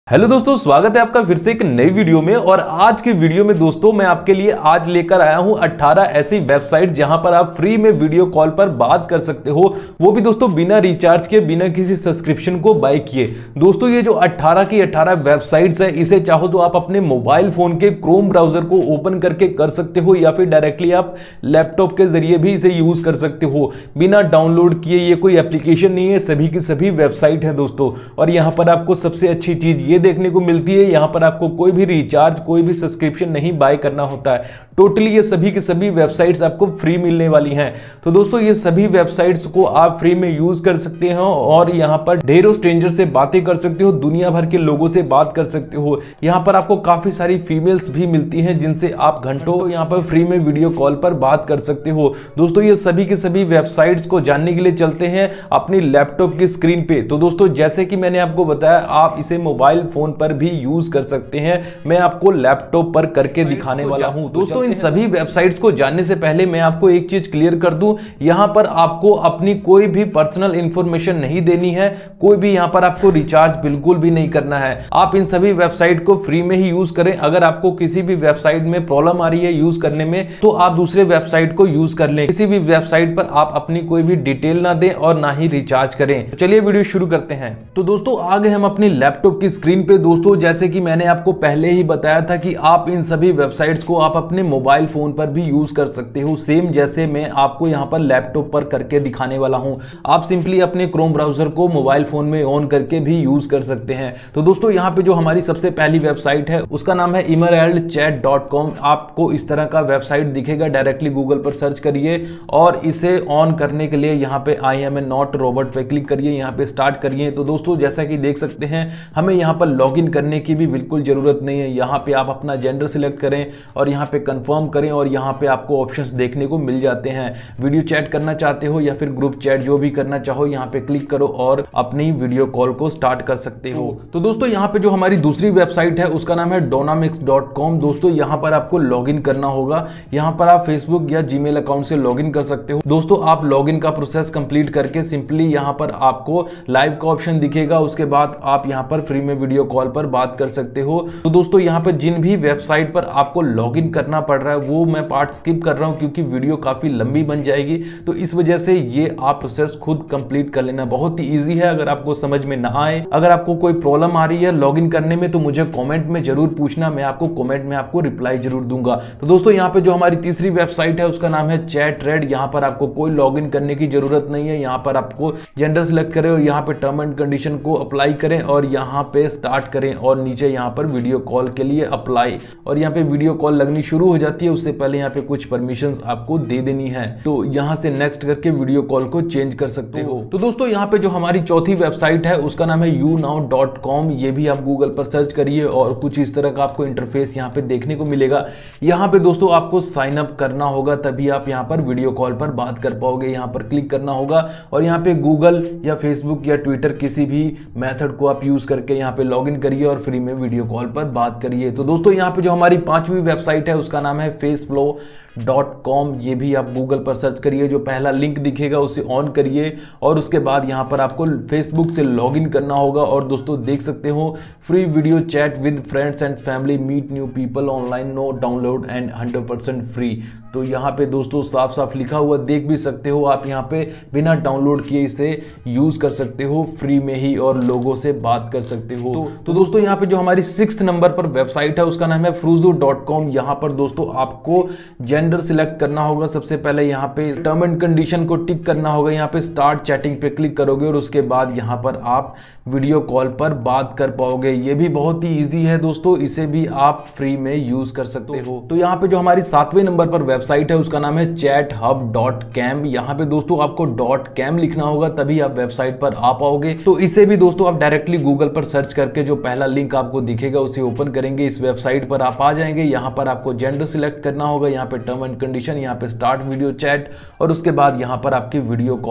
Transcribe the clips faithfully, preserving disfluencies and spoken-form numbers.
Hello दोस्तों, स्वागत है आपका फिर से एक नई वीडियो में। और आज की वीडियो में दोस्तों मैं आपके लिए आज लेकर आया हूं अठारह ऐसी वेबसाइट जहां पर आप फ्री में वीडियो कॉल पर बात कर सकते हो, वो भी दोस्तों बिना रिचार्ज के, बिना किसी सब्सक्रिप्शन को बाय किए। दोस्तों ये जो अठारह की अठारह वेबसाइट्स है, इसे चाहो तो आप अपने मोबाइल फोन के क्रोम ब्राउजर को ओपन करके कर सकते हो, या फिर डायरेक्टली आप लैपटॉप के जरिए भी इसे यूज कर सकते हो बिना डाउनलोड किए। ये कोई एप्लीकेशन नहीं है, सभी की सभी वेबसाइट है दोस्तों। और यहां पर आपको सबसे अच्छी चीज ये देखने को मिलती है, यहां पर आपको कोई भी रिचार्ज, कोई भी सब्सक्रिप्शन नहीं बाय करना होता है। टोटली ये सभी की सभी वेबसाइट्स आपको फ्री मिलने वाली हैं। तो दोस्तों ये सभी वेबसाइट्स को आप फ्री में यूज कर सकते हो और यहां पर ढेरों स्ट्रेंजर से बातें कर सकते हो, दुनिया भर के लोगों से बात कर सकते हो। यहां पर आपको काफी सारी फीमेल्स भी मिलती हैं जिनसे आप घंटों यहां पर फ्री में वीडियो कॉल पर बात कर सकते हो। दोस्तों ये सभी की सभी वेबसाइट्स को जानने के लिए चलते हैं अपनी लैपटॉप की स्क्रीन पे। तो दोस्तों जैसे कि मैंने आपको बताया, आप इसे मोबाइल फोन पर भी यूज कर सकते हैं। मैं आपको लैपटॉप पर करके दिखाने वाला हूं। दोस्तों इन सभी वेबसाइट्स को जानने से पहले मैं आपको एक चीज क्लियर कर दूं, यहां पर आपको अपनी कोई भी पर्सनल इंफॉर्मेशन नहीं देनी है, कोई भी यहां पर आपको रिचार्ज बिल्कुल भी नहीं करना है। आप इन सभी वेबसाइट को फ्री में ही यूज करें। अगर आपको किसी भी वेबसाइट में प्रॉब्लम आ रही है यूज करने में, तो आप दूसरे वेबसाइट को यूज कर लें। किसी भी वेबसाइट पर आप अपनी कोई भी डिटेल ना दें और ना ही रिचार्ज करें। तो चलिए वीडियो शुरू करते हैं। तो दोस्तों आ गए हम अपनी लैपटॉप की स्क्रीन पे। दोस्तों जैसे कि मैंने आपको पहले ही बताया था कि आप इन सभी वेबसाइट्स को आप अपने मोबाइल फोन पर भी यूज कर सकते हो, सेम जैसे मैं आपको यहां पर लैपटॉप पर करके दिखाने वाला हूं। आप सिंपली अपने क्रोम ब्राउजर को मोबाइल फोन में ऑन करके भी यूज कर सकते हैं। तो दोस्तों यहां पे जो हमारी सबसे पहली वेबसाइट है उसका नाम है इमराल्ड चैट डॉट कॉम। आपको इस तरह का वेबसाइट दिखेगा, डायरेक्टली गूगल पर सर्च करिए और इसे ऑन करने के लिए यहाँ पे I am a not robot पे क्लिक करिए, यहाँ पे स्टार्ट करिए। तो दोस्तों जैसा कि देख सकते हैं, हमें यहाँ पर लॉगिन करने की भी बिल्कुल जरूरत नहीं है। यहाँ पे आप अपना जेंडर सिलेक्ट करें और यहाँ पे कंफर्म करें और यहाँ पे आपको ऑप्शंस देखने को मिल जाते हैं। वीडियो चैट करना चाहते हो या फिर ग्रुप चैट, जो भी करना चाहो यहाँ पे क्लिक करो और अपनी वीडियो कॉल को स्टार्ट कर सकते हो। तो दोस्तों यहाँ पे जो हमारी दूसरी वेबसाइट है उसका नाम है डोनामिक्स डॉट कॉम। दोस्तों यहाँ पर आपको लॉगिन करना होगा। यहाँ पर आप फेसबुक या जीमेल अकाउंट से लॉगिन कर सकते हो। दोस्तों आप लॉगिन का प्रोसेस कंप्लीट करके सिंपली यहाँ पर आपको लाइव का ऑप्शन दिखेगा, उसके बाद आप यहाँ पर फ्री में वीडियो कॉल पर बात कर सकते हो। तो दोस्तों यहाँ पर जिन भी वेबसाइट पर आपको लॉगिन करना पड़ रहा है वो मैं पार्ट स्किप कर रहा हूँ क्योंकि वीडियो काफी लंबी बन जाएगी। तो इस वजह से ये आप प्रोसेस खुद कंप्लीट कर लेना, बहुत ही इजी है। अगर आपको समझ में ना आए, अगर आपको कोई प्रॉब्लम आ रही है लॉगिन करने में, तो मुझे कमेंट में जरूर पूछना, मैं आपको कमेंट में आपको रिप्लाई जरूर दूंगा। तो दोस्तों यहाँ पे जो हमारी तीसरी वेबसाइट है उसका नाम है चैट-रेड। यहाँ पर आपको कोई लॉगिन करने की जरूरत नहीं है। यहाँ पर आपको जेंडर सिलेक्ट करें और यहाँ पे टर्म एंड कंडीशन को अप्लाई करें और यहाँ पे स्टार्ट करें और नीचे यहाँ पर वीडियो कॉल के लिए अप्लाई, और यहाँ पे वीडियो कॉल लगनी शुरू हो जाती है। उससे पहले यहाँ पे कुछ परमिशंस आपको दे देनी है। तो यहाँ से नेक्स्ट करके वीडियो कॉल को चेंज कर सकते हो। तो दोस्तों यहाँ पे जो हमारी चौथी वेबसाइट है उसका नाम है यू नाउ डॉट कॉम। ये भी आप गूगल पर सर्च करिए और कुछ इस तरह का आपको इंटरफेस यहाँ पे देखने को मिलेगा। यहाँ पे दोस्तों आपको साइन अप करना होगा, तभी आप यहाँ पर वीडियो कॉल पर बात कर पाओगे। यहाँ पर क्लिक करना होगा और यहाँ पे गूगल या फेसबुक या ट्विटर किसी भी मेथड को आप यूज करके यहाँ पे लॉगिन करिए और फ्री में वीडियो कॉल पर बात करिए। तो दोस्तों यहाँ पे जो हमारी पांचवी वेबसाइट है उसका नाम है फेसफ्लो डॉट कॉम। ये भी आप गूगल पर सर्च करिए, जो पहला लिंक दिखेगा उसे ऑन करिए और उसके बाद यहाँ पर आपको फेसबुक से लॉगिन करना होगा। और दोस्तों देख सकते हो, free video chat with friends and family, meet new people online, no download and hundred percent free. तो यहाँ पे दोस्तों साफ साफ लिखा हुआ देख भी सकते हो, आप यहाँ पे बिना डाउनलोड किए इसे यूज कर सकते हो फ्री में ही और लोगों से बात कर सकते हो। तो, तो दोस्तों यहाँ पे जो हमारी सिक्स्थ नंबर पर वेबसाइट है उसका नाम है फ्रूजो डॉट कॉम। यहाँ पर दोस्तों आपको जेंडर सिलेक्ट करना होगा। सबसे पहले यहाँ पे टर्म एंड कंडीशन को टिक करना होगा। यहाँ पे स्टार्ट चैटिंग पे क्लिक करोगे और उसके बाद यहाँ पर आप वीडियो कॉल पर बात कर पाओगे। ये भी बहुत ही इजी है दोस्तों, इसे भी आप फ्री में यूज कर सकते हो। तो यहाँ पे जो हमारी सातवें नंबर पर वेबसाइट है उसका नाम है चैट हब डॉट कैम। यहाँ पे दोस्तों आपको डॉट कैम लिखना होगा, तभी आप वेबसाइट पर आ पाओगे। तो इसे भी दोस्तों आप डायरेक्टली गूगल पर सर्च करके जो पहला लिंक आपको दिखेगा उसे ओपन करेंगे, इस वेबसाइट पर आप आ जाएंगे। यहाँ पर आपको जेंडर सिलेक्ट करना होगा, यहाँ पे टर्म एंड कंडीशन, यहाँ पे स्टार्ट वीडियो चैट और उसके बाद यहाँ पर आपकी वीडियो कॉल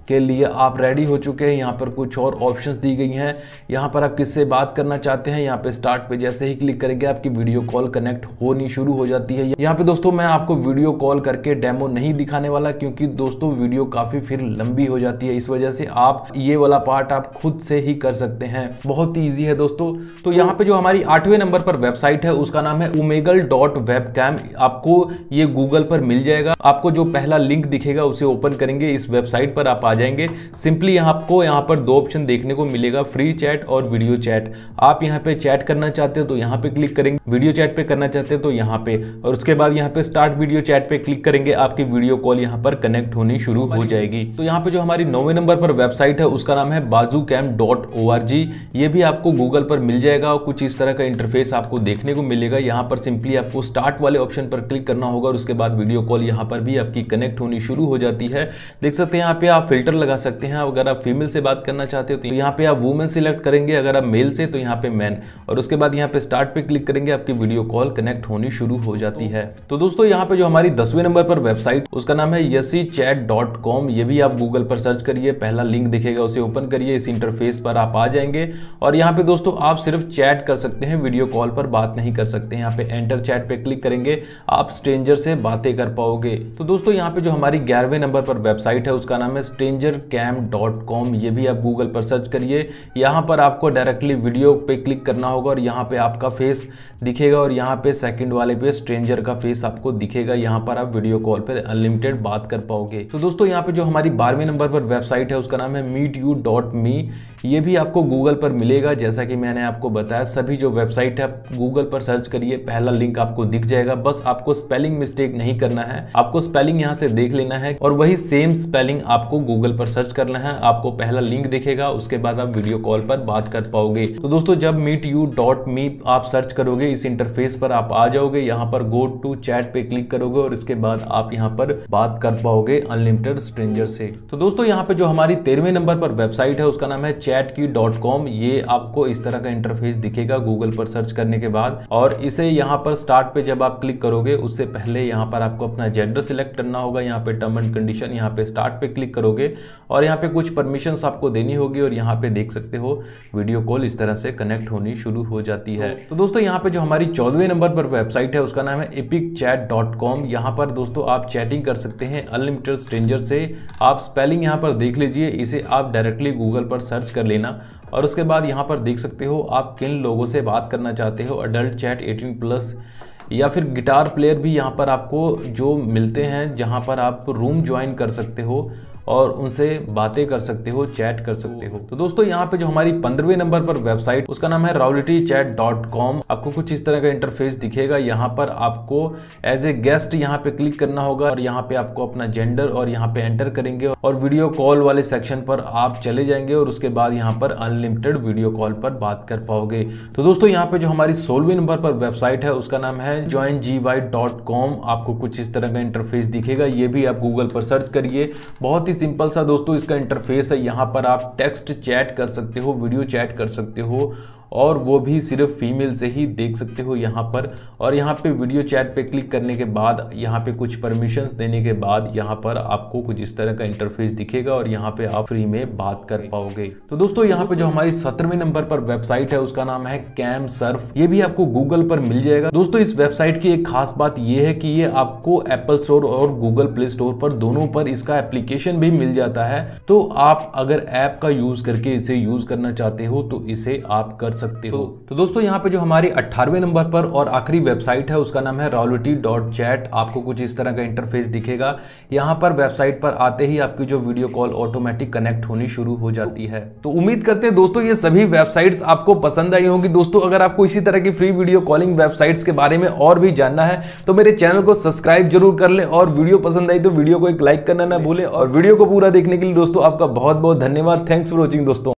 के लिए आप रेडी हो चुके हैं। यहाँ पर कुछ और ऑप्शंस दी गई हैं। यहाँ पर आप किससे बात करना चाहते हैं, यहाँ पे स्टार्ट पे जैसे ही क्लिक करेंगे आपकी वीडियो कॉल कनेक्ट होनी शुरू हो जाती है। यहाँ पे दोस्तों मैं आपको वीडियो कॉल करके डेमो नहीं दिखाने वाला, क्योंकि दोस्तों वीडियो काफी फिर लंबी हो जाती है। इस वजह से आप ये वाला पार्ट आप खुद से ही कर सकते हैं, बहुत ही ईजी है दोस्तों। तो यहाँ पे जो हमारी आठवें नंबर पर वेबसाइट है उसका नाम है ओमेगल डॉट वेबकैम। आपको ये गूगल पर मिल जाएगा। आपको जो पहला लिंक दिखेगा उसे ओपन करेंगे, इस वेबसाइट पर आप आ जाएंगे। सिंपली आपको यहाँ पर दो ऑप्शन देखने को मिलेगा, फ्री चैट और वीडियो चैट। आप यहाँ पे चैट करना चाहते हो तो यहाँ पे क्लिक करेंगे, वीडियो चैट पे करना चाहते हो तो यहाँ पे, और उसके बाद यहाँ पे स्टार्ट वीडियो चैट पे क्लिक करेंगे, आपकी वीडियो कॉल यहाँ पर कनेक्ट होनी शुरू हो जाएगी। तो यहाँ पे जो हमारी नौवें नंबर पर वेबसाइट है उसका नाम है बाजूकैम डॉट ओ आर जी। ये भी आपको गूगल पर मिल जाएगा और कुछ इस तरह का इंटरफेस आपको देखने को मिलेगा। यहाँ पर सिंपली आपको स्टार्ट वाले ऑप्शन पर क्लिक करना होगा और उसके बाद वीडियो कॉल यहाँ पर भी आपकी कनेक्ट होनी शुरू हो जाती है। देख सकते हैं यहाँ पे आप फिल्टर लगा सकते हैं। अगर आप फीमेल से बात करना चाहते हो तो यहाँ पे आप वुमेन सिलेक्ट करेंगे, अगर आप मेल से तो यहाँ पे मैन, और उसके बाद यहाँ पे स्टार्ट पे क्लिक करेंगे, आपकी वीडियो कॉल कनेक्ट होनी शुरू हो जाती है। तो दोस्तों यहाँ पे जो हमारी दसवें नंबर पर वेबसाइट उसका नाम है यसी चैट डॉट कॉम। ये भी आप गूगल पर सर्च करिए, पहला लिंक दिखेगा उसे ओपन करिए, इस इंटरफेस पर आप आ जाएंगे और यहाँ पे दोस्तों आप सिर्फ चैट कर सकते हैं, वीडियो कॉल पर बात नहीं कर सकते। यहाँ पे एंटर चैट पे क्लिक करेंगे, आप स्ट्रेंजर से बातें कर पाओगे। तो दोस्तों यहाँ पे जो हमारी ग्यारहवें नंबर पर वेबसाइट है उसका नाम है स्ट्रेंजर कैम डॉट कॉम। ये भी आप गूगल पर सर्च करिए। यहाँ पर आपको डायरेक्टली वीडियो पे क्लिक करना होगा और यहाँ पे आपका फेस दिखेगा और यहाँ पे सेकंड वाले पे स्ट्रेंजर का फेस आपको दिखेगा। यहाँ पर आप वीडियो कॉल पर अनलिमिटेड बात कर पाओगे। तो दोस्तों यहाँ पे जो हमारी बारहवें नंबर पर वेबसाइट है उसका नाम है मीट यू डॉट मी। ये भी आपको गूगल पर मिलेगा। जैसा कि मैंने आपको बताया, सभी जो वेबसाइट है आप गूगल पर सर्च करिए, पहला लिंक आपको दिख जाएगा। बस आपको स्पेलिंग मिस्टेक नहीं करना है, आपको स्पेलिंग यहाँ से देख लेना है और वही सेम स्पेलिंग आपको गूगल पर सर्च करना है। आपको पहला लिंक दिखेगा, उसके बाद आप वीडियो कॉल पर बात कर पाओगे। तो दोस्तों जब मीट यू डॉट मी आप सर्च करोगे, इस इंटरफेस पर आप आ जाओगे। यहाँ पर गो टू चैट पे क्लिक करोगे और इसके बाद आप यहाँ पर बात कर पाओगे अनलिमिटेड स्ट्रेंजर से। तो दोस्तों यहाँ पे जो हमारी तेरहवें नंबर पर वेबसाइट है उसका नाम है चैट की डॉट कॉम। ये आपको इस तरह का इंटरफेस दिखेगा गूगल पर सर्च करने के बाद, और इसे यहाँ पर स्टार्ट पे जब आप क्लिक करोगे उससे पहले यहाँ पर आपको अपना जेंडर सिलेक्ट करना होगा। यहाँ पे टर्म एंड कंडीशन, यहाँ पे स्टार्ट पे क्लिक करोगे और यहाँ पे कुछ परमिशंस आपको देनी होगी और यहाँ पे देख सकते हो वीडियो कॉल इस तरह से कनेक्ट होनी शुरू हो जाती है। तो दोस्तों यहाँ पे जो हमारी चौदहवें नंबर पर वेबसाइट है उसका नाम है एपिक चैट डॉट कॉम। यहाँ पर दोस्तों आप चैटिंग कर सकते हैं अनलिमिटेड स्ट्रेंजर से। आप स्पेलिंग यहाँ पर देख लीजिए, इसे आप डायरेक्टली गूगल पर सर्च कर लेना और उसके बाद यहाँ पर देख सकते हो आप किन लोगों से बात करना चाहते हो। अडल्ट चैट एटीन प्लस या फिर गिटार प्लेयर भी यहाँ पर आपको जो मिलते हैं, जहाँ पर आप रूम ज्वाइन कर सकते हो और उनसे बातें कर सकते हो, चैट कर सकते हो। तो दोस्तों यहाँ पे जो हमारी पंद्रहवें नंबर पर वेबसाइट उसका नाम है राउलिटी चैट डॉट कॉम। आपको कुछ इस तरह का इंटरफेस दिखेगा। यहाँ पर आपको एज ए गेस्ट यहाँ पे क्लिक करना होगा और यहाँ पे आपको अपना जेंडर और यहाँ पे एंटर करेंगे और वीडियो कॉल वाले सेक्शन पर आप चले जाएंगे और उसके बाद यहाँ पर अनलिमिटेड वीडियो कॉल पर बात कर पाओगे। तो दोस्तों यहाँ पे जो हमारी सोलहवीं नंबर पर वेबसाइट है उसका नाम है join G Y dot com. आपको कुछ इस तरह का इंटरफेस दिखेगा। ये भी आप गूगल पर सर्च करिए। बहुत सिंपल सा दोस्तों इसका इंटरफेस है। यहाँ पर आप टेक्स्ट चैट कर सकते हो, वीडियो चैट कर सकते हो और वो भी सिर्फ फीमेल से ही देख सकते हो यहाँ पर। और यहाँ पे वीडियो चैट पे क्लिक करने के बाद यहाँ पे कुछ परमिशंस देने के बाद यहाँ पर आपको कुछ इस तरह का इंटरफेस दिखेगा और यहाँ पे आप फ्री में बात कर पाओगे। तो दोस्तों यहाँ पे जो हमारी सत्रहवें नंबर पर वेबसाइट है उसका नाम है कैम सर्फ। ये भी आपको गूगल पर मिल जाएगा। दोस्तों इस वेबसाइट की एक खास बात ये है कि ये आपको एप्पल स्टोर और गूगल प्ले स्टोर पर दोनों पर इसका एप्लीकेशन भी मिल जाता है। तो आप अगर ऐप का यूज करके इसे यूज करना चाहते हो तो इसे आप कर सकते हो। तो दोस्तों यहाँ पे जो हमारी अठारहवें नंबर पर और आखिरी वेबसाइट है उसका नाम है राउलिटी डॉट चैट। आपको कुछ इस तरह का इंटरफेस दिखेगा। यहाँ पर वेबसाइट पर आते ही आपकी जो वीडियो कॉल ऑटोमेटिक कनेक्ट होनी शुरू हो जाती है। तो उम्मीद करते हैं दोस्तों ये सभी वेबसाइट्स आपको पसंद आई होंगी। दोस्तों अगर आपको इसी तरह की फ्री वीडियो कॉलिंग वेबसाइट्स के बारे में और भी जानना है तो मेरे चैनल को सब्सक्राइब जरूर कर ले और वीडियो पसंद आई तो वीडियो को एक लाइक करना ना भूलें। और वीडियो को पूरा देखने के लिए दोस्तों आपका बहुत बहुत धन्यवाद। थैंक्स फॉर वॉचिंग दोस्तों।